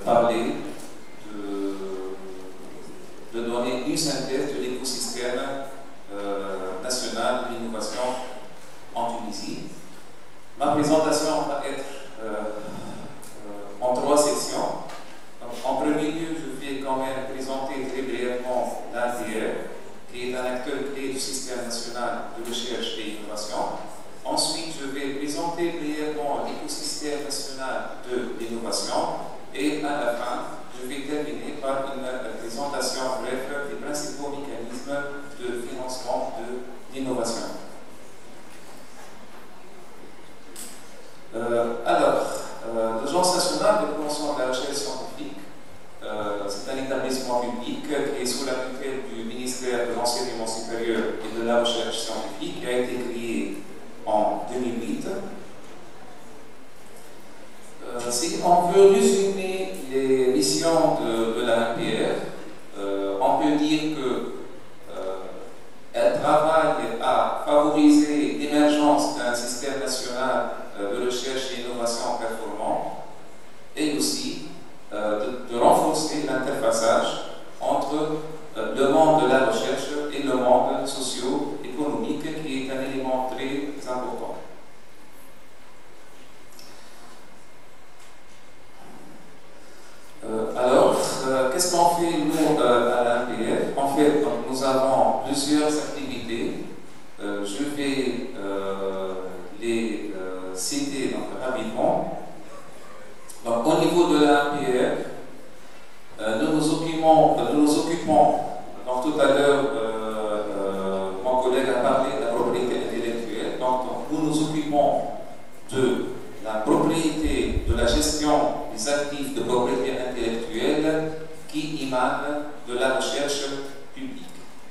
parler de donner une synthèse de l'écosystème national de l'innovation en Tunisie. Ma présentation va être en 3 sections. Donc, en premier lieu, je vais quand même présenter très brièvement l'ANPR, qui est un acteur clé du système national de recherche et innovation. Ensuite, je vais présenter brièvement l'écosystème national de l'innovation. Et à la fin, je vais terminer par une présentation brève des principaux mécanismes de financement de l'innovation. L'Agence nationale de promotion de la recherche scientifique, c'est un établissement public qui est sous la tutelle du ministère de l'Enseignement supérieur et de la recherche scientifique, qui a été créé en 2008. Si on veut résumer les missions de l'ANPR, on peut dire qu'elle travaille à favoriser l'émergence d'un système national de recherche et innovation performant et aussi de renforcer l'interfaçage entre le monde de la recherche et le monde socio-économique, qui est un élément très important. Qu'est-ce qu'on fait nous à l'ANPR? En fait, nous avons plusieurs activités. Je vais les citer rapidement. Donc, au niveau de l'ANPR, nous nous occupons, donc tout à l'heure, mon collègue a parlé de la propriété intellectuelle, donc nous nous occupons de la propriété, de la gestion des actifs de propriété intellectuelle qui émanent de la recherche publique.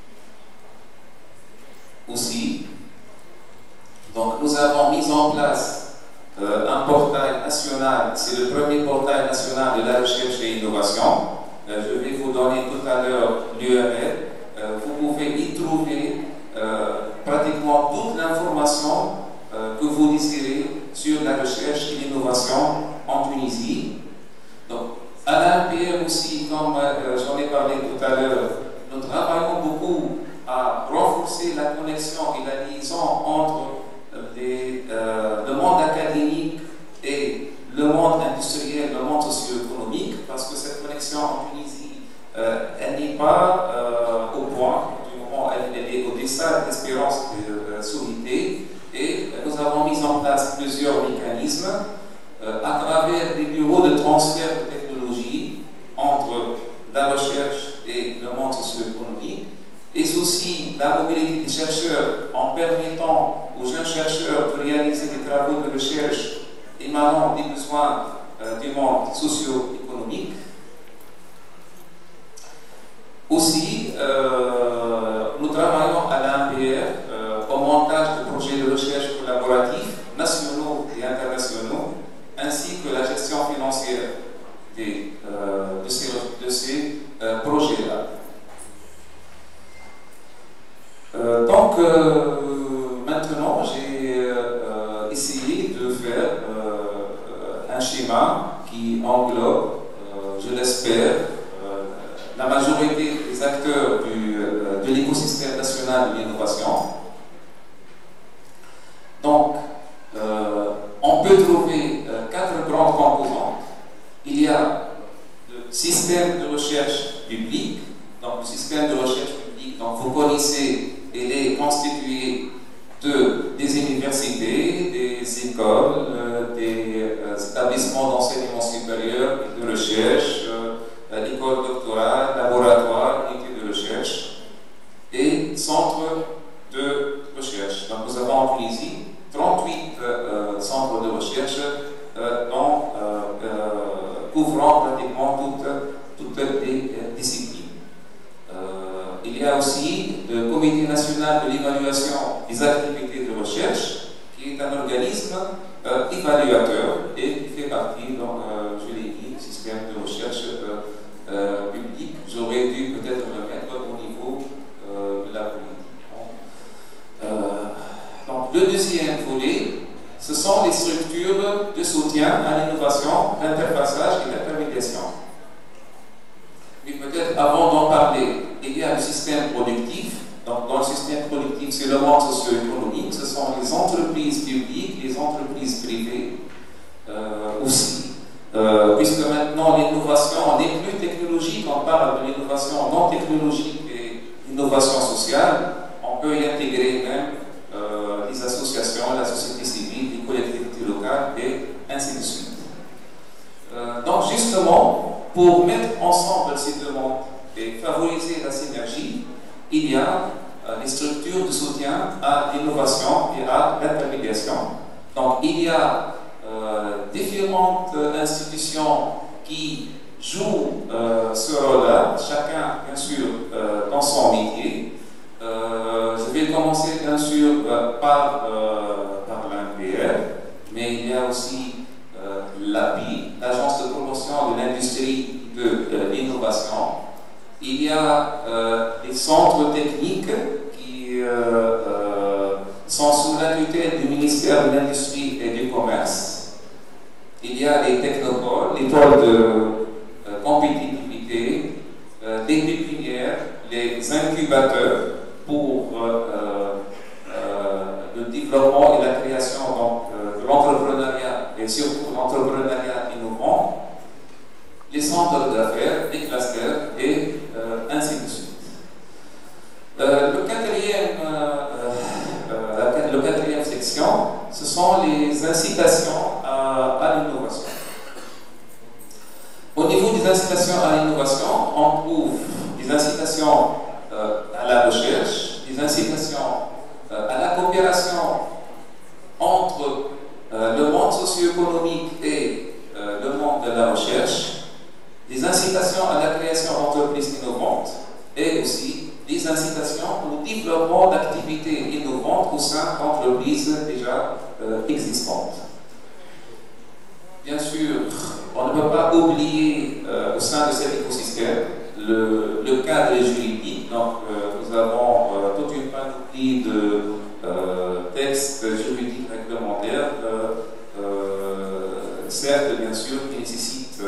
Aussi, donc nous avons mis en place un portail national, c'est le premier portail national de la recherche et innovation. Je vais vous donner tout à l'heure l'URL. Vous pouvez y trouver pratiquement toute l'information que vous désirez sur la recherche et l'innovation en Tunisie. Donc, à l'ANPR aussi, comme j'en ai parlé tout à l'heure, nous travaillons beaucoup à renforcer la connexion et la liaison entre le monde académique et le monde industriel, le monde socio-économique, parce que cette connexion en Tunisie, elle n'est pas au point, du moment elle est au-delà de l'espérance souhaitée, et nous avons mis en place plusieurs mécanismes à travers des bureaux de transfert de technologie entre la recherche et le monde socio-économique, et aussi la mobilité des chercheurs en permettant aux jeunes chercheurs de réaliser des travaux de recherche émanant des besoins du monde socio-économique. Aussi, nous travaillons à l'ANPR au montage de projets de recherche collaboratifs nationaux et internationaux, ainsi que la gestion financière de ces projets-là. Maintenant, j'ai essayé de faire un schéma qui englobe, je l'espère, la majorité des acteurs de l'écosystème national de l'innovation. Donc, on peut trouver 4 grandes composantes. Il y a le système de recherche publique. Donc, le système de recherche publique, donc, vous connaissez, il est constitué des universités, des écoles, des établissements d'enseignement supérieur et de recherche, l'école doctorale, laboratoire, unité de recherche et centres de recherche. Donc, nous avons en Tunisie 38 centres de recherche couvrant pratiquement toutes les disciplines. Il y a aussi le Comité national de l'évaluation des activités de recherche, qui est un organisme évaluateur et qui fait partie, donc, je l'ai dit, du système de recherche public. J'aurais dû peut-être le mettre au niveau de la politique. Donc, le deuxième volet, ce sont les structures de soutien à l'innovation, l'interfaçage et l'intermédiation. c'est le monde socio-économique, ce sont les entreprises publiques, les entreprises privées aussi. Puisque maintenant l'innovation n'est plus technologique, on parle de l'innovation non technologique et l'innovation sociale, on peut y intégrer même les associations, la société civile, les collectivités locales et ainsi de suite. Donc justement, pour mettre ensemble ces deux mondes et favoriser la synergie, il y a les structures de soutien à l'innovation et à l'intermédiation. Donc il y a différentes institutions qui jouent ce rôle-là, chacun bien sûr dans son métier. Je vais commencer bien sûr par l'ANPR, mais il y a aussi l'API, l'Agence de promotion de l'industrie de l'innovation. Il y a des centres techniques qui sont sous la tutelle du ministère de l'Industrie et du Commerce. Il y a les technopoles, les pôles de compétitivité, les pépinières, les incubateurs pour le développement et la création de l'entrepreneuriat et surtout l'entrepreneuriat innovant, les centres d'affaires, les clusters et ainsi de suite. La quatrième section, ce sont les incitations à l'innovation. Au niveau des incitations à l'innovation, on trouve des incitations à la recherche, des incitations à la coopération entre le monde socio-économique et le monde de la recherche, des incitations à la création d'entreprises innovantes et aussi des incitations au développement d'activités innovantes au sein d'entreprises déjà existantes. Bien sûr, on ne peut pas oublier au sein de cet écosystème le cadre juridique. Donc, nous avons toute une panoplie de textes juridiques réglementaires, certes, bien sûr, qui nécessitent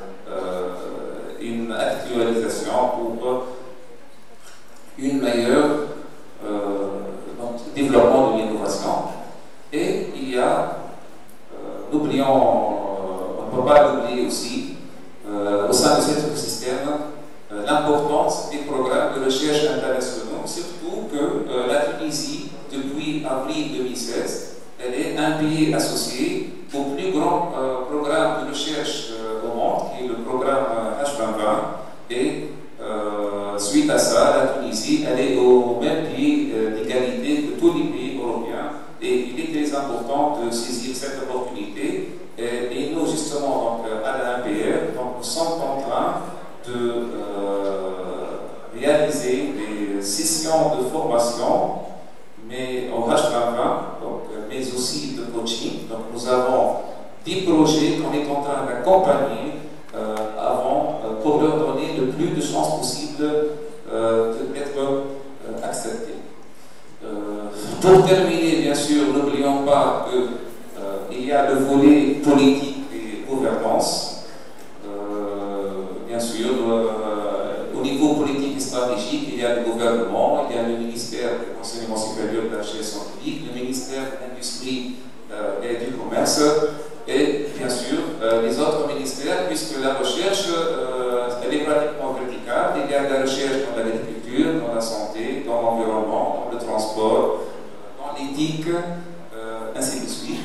une actualisation pour une meilleure développement de l'innovation. Et il y a, on ne peut pas l'oublier aussi, au sein de cet écosystème, l'importance des programmes de recherche internationaux, surtout que la Tunisie, depuis avril 2016, elle est un pays associé au plus grand programme de recherche au monde, qui est le programme H2020, et suite à ça, la Tunisie, elle est au même pied d'égalité que tous les pays européens, et il est très important de saisir cette opportunité. Et nous, justement, donc, à l'ANPR, nous sommes en train de réaliser des sessions de formation, mais en H2020, mais aussi de coaching. Donc, nous avons des projets qu'on est en train d'accompagner pour leur donner le plus de chances possible d'être acceptés. Pour terminer, bien sûr, n'oublions pas qu'il y a le volet politique et gouvernance. Bien sûr, au niveau politique et stratégique, il y a le gouvernement, il y a le ministère de l'enseignement supérieur de la recherche scientifique, le ministère de l'Industrie et du Commerce, et bien sûr les autres ministères, puisque la recherche elle est pratiquement verticale. Il y a de la recherche dans l'agriculture, dans la santé, dans l'environnement, dans le transport, dans l'éthique, ainsi de suite.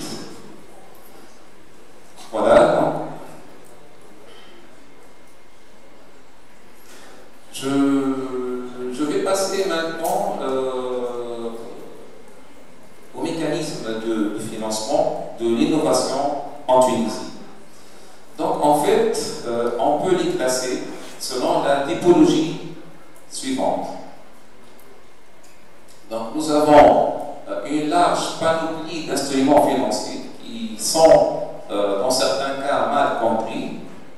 Voilà. Donc, je vais passer maintenant au mécanisme de financement de l'innovation en Tunisie. Donc en fait, on peut les classer selon la typologie suivante. Donc nous avons une large panoplie d'instruments financiers qui sont dans certains cas mal compris.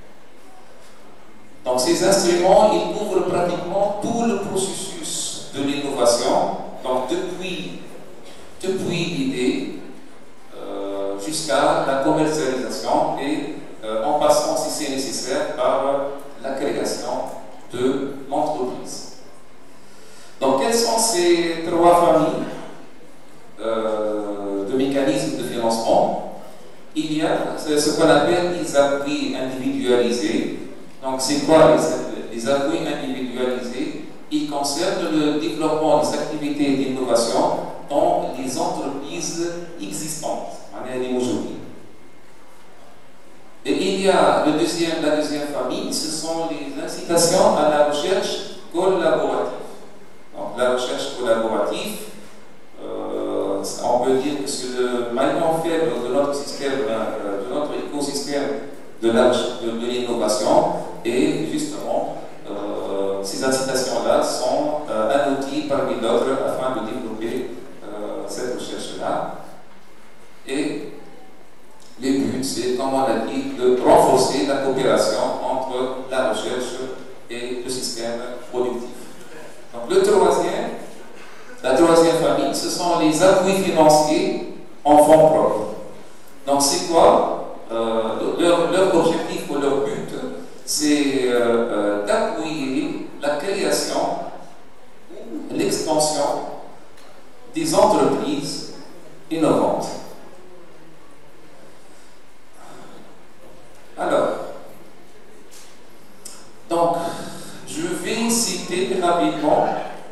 Donc ces instruments, ils couvrent pratiquement tout le processus de l'innovation, donc depuis l'idée jusqu'à la commercialisation et en passant, si c'est nécessaire, par la création de l'entreprise. Donc quelles sont ces trois familles qu'on appelle les appuis individualisés. Donc, c'est quoi les appuis individualisés? Ils concernent le développement des activités d'innovation dans les entreprises existantes, aujourd'hui. Et il y a la deuxième famille, ce sont les incitations à la recherche collaborative. Donc, la recherche collaborative, on peut dire que c'est le maillon faible de notre système, de notre écosystème de l'innovation, et justement, ces incitations-là sont un outil parmi d'autres afin de développer cette recherche-là. Et le but, c'est, comme on l'a dit, de renforcer la coopération entre la recherche et le système productif. Donc, la troisième famille, ce sont les appuis financiers en fonds propres. Donc, c'est quoi leur objectif ou leur but? C'est d'appuyer la création ou l'expansion des entreprises innovantes. Alors, donc, je vais citer rapidement,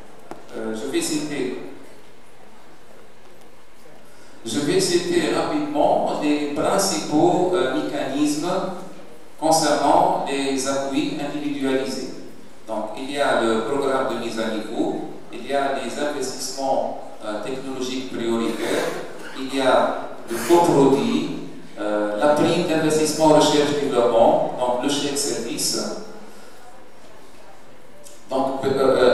les principaux mécanismes concernant les appuis individualisés. Donc, il y a le programme de mise à niveau, il y a les investissements technologiques prioritaires, il y a le coproduit, la prime d'investissement recherche-développement, donc le chèque service. Donc,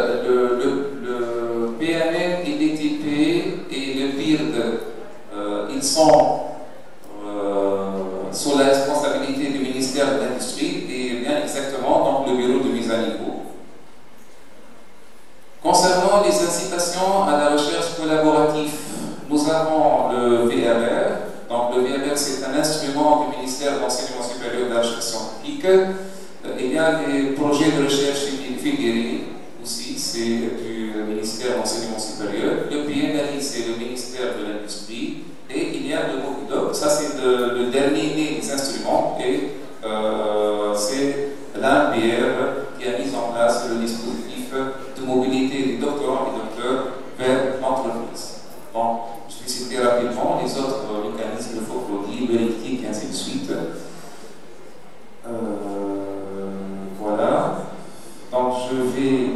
le PNL et l'ETP et le BIRD, ils sont sous la responsabilité du ministère de l'Industrie et bien exactement donc le bureau de mise à niveau. Concernant les incitations à la recherche collaborative, nous avons le VRR. Donc le VRR, c'est un instrument du ministère de l'Enseignement supérieur et de la Recherche scientifique. Il y a des projets de recherche fédérés aussi, c'est du ministère de l'Enseignement supérieur. Le PNRI, c'est le ministère de l'Industrie. Et il y a le MOVIDOC, ça c'est le dernier né des instruments, et c'est l'ANPR qui a mis en place le dispositif de mobilité des doctorants et docteurs vers l'entreprise. Bon, je vais citer rapidement les autres mécanismes de Focrodi, l'ERICTIC, et ainsi de suite. Voilà. Donc je vais,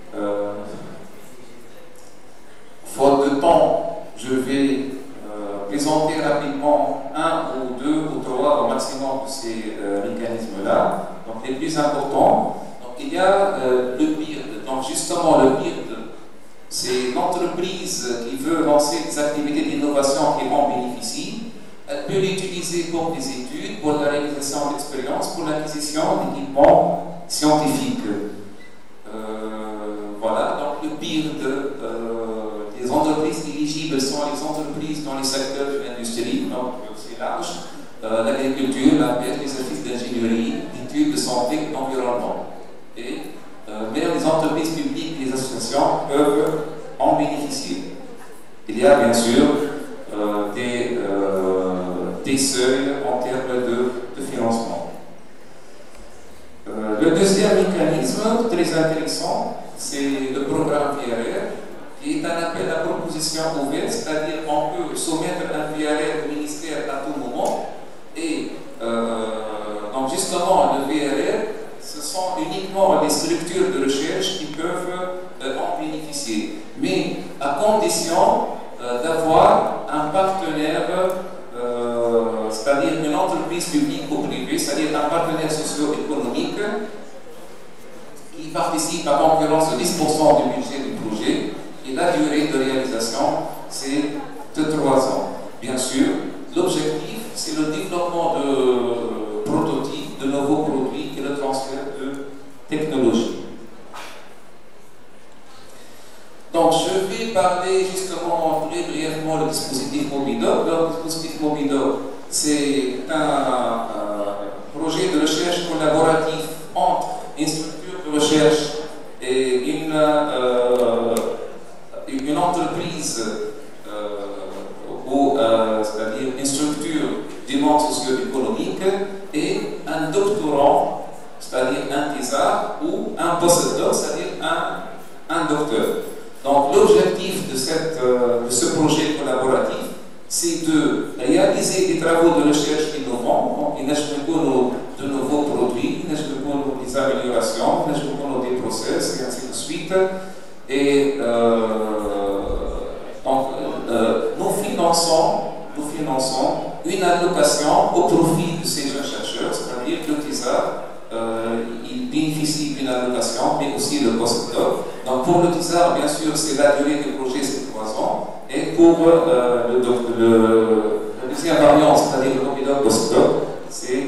faute de temps, je vais présenter rapidement un ou deux ou trois au maximum de ces mécanismes-là. Donc les plus importants, donc, il y a le BIRD. Donc justement le BIRD, c'est l'entreprise qui veut lancer des activités d'innovation qui en bénéficient. Elle peut l'utiliser pour des études, pour la réalisation d'expériences, pour l'acquisition d'équipements scientifiques. Voilà, donc le BIRD, les entreprises éligibles sont les entreprises dans les secteurs de l'industrie, donc c'est large, l'agriculture, la pêche, les services d'ingénierie, d'études de santé et d'environnement. Mais les entreprises publiques et les associations peuvent en bénéficier. Il y a bien sûr des seuils en termes de financement. Le deuxième mécanisme, très intéressant, c'est le programme VRR, qui est un appel à proposition ouverte, c'est-à-dire qu'on peut soumettre un VRR au ministère à tout moment. Et donc justement, le VRR, ce sont uniquement les structures de recherche qui peuvent en bénéficier, mais à condition d'avoir un partenaire, c'est-à-dire une entreprise publique ou privée, c'est-à-dire un partenaire socio-économique qui participe à concurrence de 10% du budget du projet, et la durée de réalisation, c'est de 3 ans. Bien sûr, l'objectif, c'est le développement de prototypes, de nouveaux produits et le transfert de technologies. Donc, je vais parler justement très brièvement du dispositif MOVIDOC. Le dispositif MOVIDOC, c'est un projet de recherche collaboratif entre une structure de recherche et une entreprise ou c'est-à-dire une structure du monde socio-économique et un doctorant, c'est-à-dire un thésard, ou un postdoc, c'est-à-dire un docteur. Donc l'objectif de ce projet collaboratif, c'est de réaliser des travaux de recherche innovants. Donc il y a de nouveaux produits, il y a des améliorations, il y a des process, et ainsi de suite. Et donc nous finançons une allocation au profit de ces jeunes chercheurs, c'est-à-dire que le thésard, il bénéficie d'une allocation, mais aussi le postdoc. Donc pour le thésard, bien sûr, c'est la durée du projet, c'est 3 ans. Et pour la deuxième variante, c'est-à-dire le postdoc postdoc, c'est.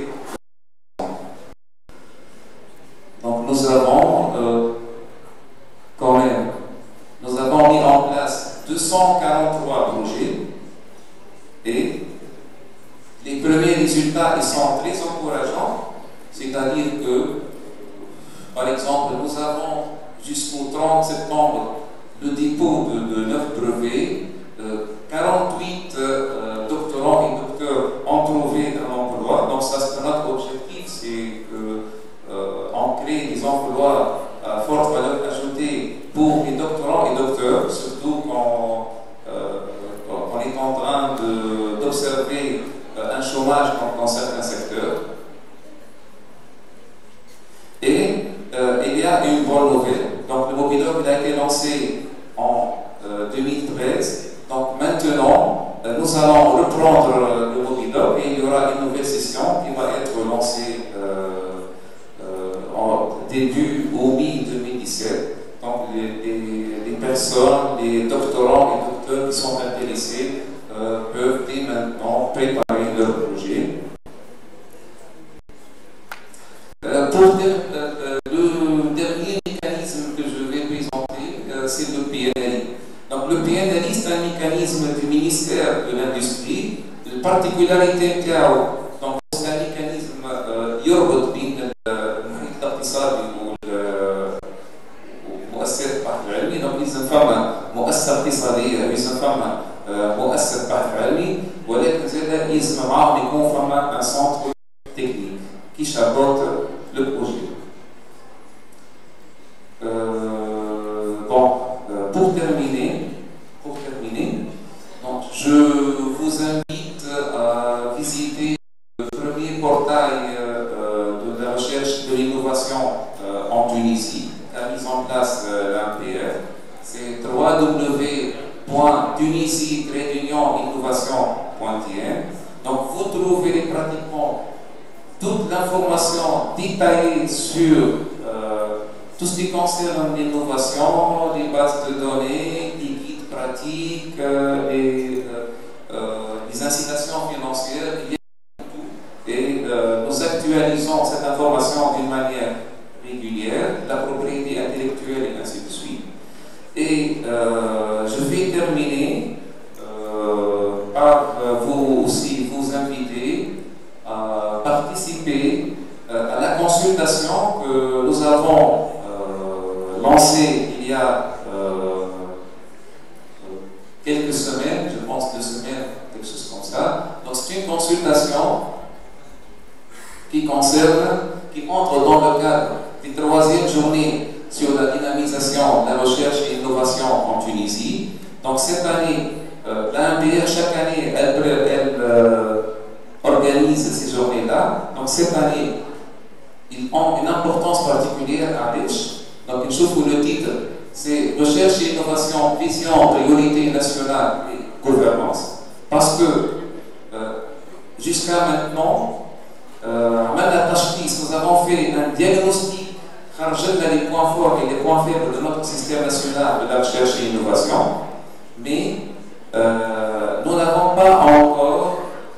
Donc nous avons quand même, nous avons mis en place 243 projets et les premiers résultats ils sont très encourageants, c'est-à-dire que, par exemple, nous avons jusqu'au 30 septembre le dépôt de 9 brevets, 48 doctorants et docteurs ont trouvé un emploi. Donc ça c'est notre objectif, c'est qu'on crée des emplois à forte valeur ajoutée pour les doctorants et docteurs, surtout quand on est en train d'observer un chômage dans certains secteurs. Et il y a une bonne nouvelle. Donc le Mobidoc a été lancé en 2013. Donc maintenant, nous allons reprendre le Mobidoc et il y aura une nouvelle session qui va être lancée en début ou mi-2017. Donc les personnes, les doctorants et docteurs qui sont intéressés peuvent dès maintenant préparer leur projet. Pour le dernier mécanisme que je vais présenter, c'est le PNLI. Donc le PNLI, c'est un mécanisme du ministère de l'Industrie. La particularité de donc c'est un mécanisme يربط بين المحيط الاقتصادي والمؤسسات البحث العلمي. Donc لازم فما مؤسسة اقتصادية، لازم فما مؤسسة بحث علمي، ولكن زاد لازم معاهم يكون فما un centre technique qui chapeaute le projet. Pour terminer, donc, je vous invite à visiter le premier portail de la recherche de l'innovation en Tunisie, qui a mis en place l'ANPR. C'est www.tunisie-innovation.tn. Donc vous trouverez pratiquement toute l'information détaillée sur tout ce qui concerne l'innovation, les bases de données, les guides pratiques, les incitations financières, et nous actualisons cette information d'une manière régulière, la propriété intellectuelle et ainsi de suite. Et je vais terminer par vous aussi vous inviter à participer à la consultation que nous avons lancée il y a quelques semaines, je pense 2 semaines, quelque chose comme ça. Donc c'est une consultation qui entre dans le cadre des 3e journée sur la dynamisation de la recherche et l'innovation en Tunisie. Donc cette année, l'ANPR, chaque année, elle organise ces journées-là. Donc cette année, ils ont une importance particulière à Lèche. Donc je trouve que le titre, c'est Recherche et innovation, vision, priorité nationale et gouvernance. Parce que jusqu'à maintenant, nous avons fait un diagnostic, les points forts et les points faibles de notre système national de la recherche et l'innovation, mais nous n'avons pas encore,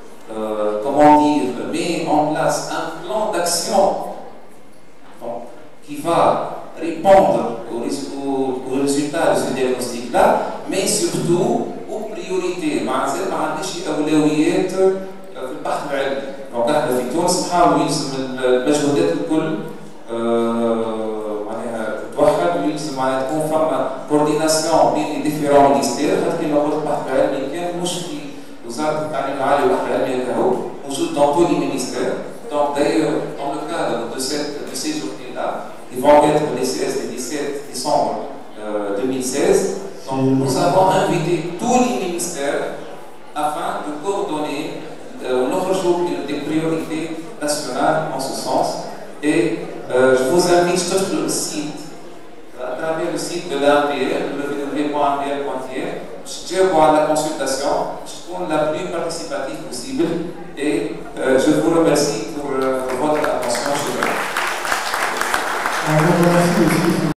mis en place un plan d'action qui va répondre aux résultats de ce diagnostic-là, mais surtout aux priorités. Donc احنا في تونس نحاولوا يلزم المجهودات الكل معناها تتوحد ويلزم معناها تكون فما كورديناسيون بين لي ديفيرون مينيستير، خاطر كيما قلت البحث العلمي كان مش في وزاره التعليم العالي والبحث العلمي هكا هو موجود دون تو لي مينيستير، Donc d'ailleurs, dans le cadre de ces journées-là, qui vont être les 16 et 17 décembre 2016, donc nous avons invité tous les ministères afin de coordonner notre jour des priorités nationales en ce sens. Et je vous invite sur le site, à travers le site de l'APL, www.apl.fr, je vois la consultation, je trouve la plus participative possible et je vous remercie pour votre attention.